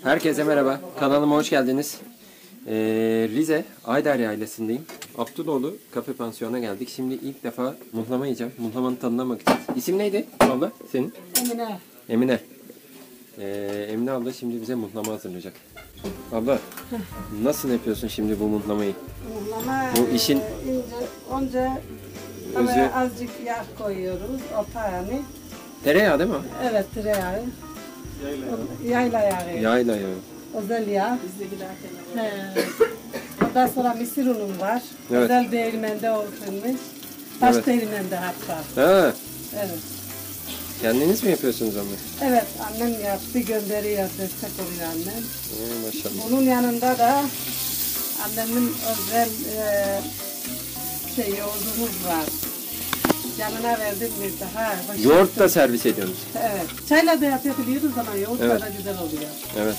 Herkese merhaba. Kanalıma hoş geldiniz. Rize Ayder Yaylası'ndayım. Abduloğlu Kafe Pansiyon'a geldik. Şimdi ilk defa muhlama yiyeceğim. Muhlamanın tadına bakacağız. İsim neydi abla senin? Emine. Emine. Emine abla şimdi bize muhlama hazırlayacak. Abla nasıl yapıyorsun şimdi bu muhlamayı? Muhlama Bu işin önce tavaya azıcık yağ koyuyoruz. Yani. Tereyağı değil mi? Evet, tereyağı. Yayla yağı. Yayla yağı. Özel yağ. Ondan sonra mısır unum var. Evet. Özel değirmende olsunmuş. Taş değirmende hatta. Ha. Evet. Kendiniz mi yapıyorsunuz onu? Evet, annem yaptı, gönderiyor, destek oluyor annem. Maşallah. Bunun yanında da annemin özel yoğurdumuz var. Yanına verdim bir daha. Yoğurt da servis ediyorsunuz. Evet. Çayla da yapabiliyoruz ama yoğurt Evet. da güzel oluyor. Evet.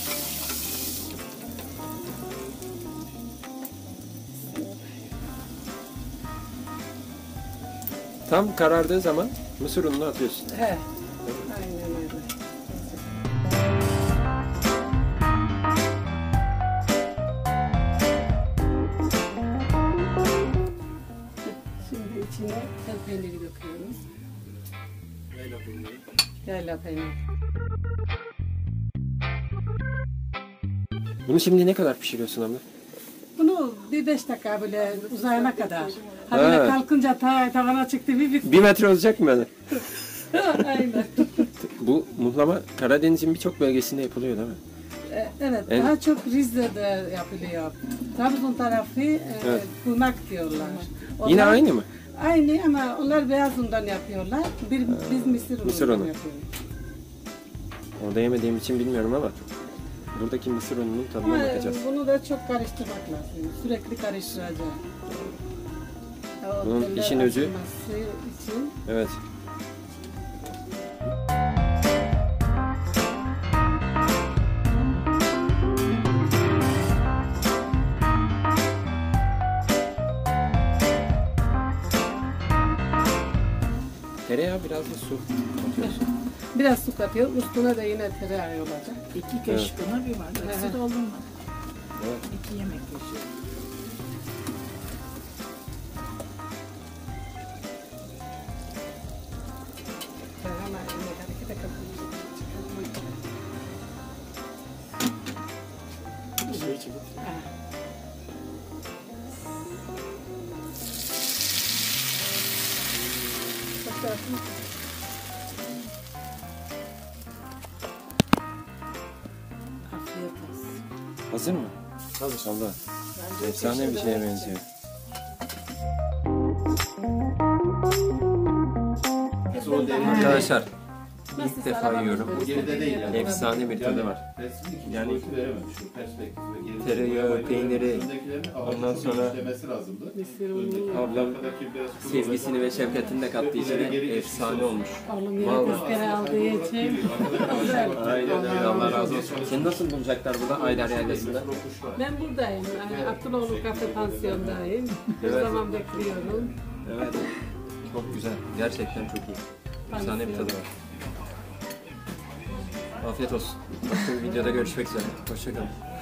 Tam karardığı zaman mısır ununu atıyorsun. He. Aynen öyle. Şimdi içine tel peyniri döküyoruz. Yayla peyniri. Yayla peyniri. Bunu şimdi ne kadar pişiriyorsun abla? Bunu bir 5 dakika böyle uzayana kadar. Ha böyle Ha. kalkınca tavana çıktı bir 1 metre olacak mı yani? Aynen. Bu muhlama Karadeniz'in birçok bölgesinde yapılıyor değil mi? Evet, daha çok Rize'de yapılıyor. Trabzon tarafı kunak diyorlar. Onlar, Yine aynı mı? Aynı ama onlar beyaz undan yapıyorlar. Biz mısır unundan yapıyoruz. Orada yemediğim için bilmiyorum ama buradaki mısır ununun tadına Ama bakacağız. bunu da çok karıştırmak lazım. Sürekli karıştıracağız. Bunun işin özü. Için. Evet. Tereyağı biraz da su atıyorsun. Biraz su katıyor. Üstüne de yine tereyağı olacak. 2 kaşıkına bir bardak su doldurma. Evet. 2 yemek kaşığı. Afiyet olsun. Hazır mı? Hazır. Allah. Efsane bir şeye benziyor. Arkadaşlar ilk defa yiyorum. Efsane bir tadı var. Yani tereyağı, peyniri, ondan sonra ablam sevgisini ve şefkatini de kattığı için efsane olmuş. Oğlum yine Vallahi. tezkere aldığı için. Aynen öyle, Allah razı olsun. Seni nasıl bulacaklar burada Ayder Yaylası'nda? Ben buradayım. Abduloğlu Kafe Pansiyon'dayım. Her Evet. zaman bekliyorum. Evet. Çok güzel. Gerçekten çok iyi. Efsane bir tadı var. Afiyet olsun. Başka bir videoda görüşmek üzere. Hoşçakalın.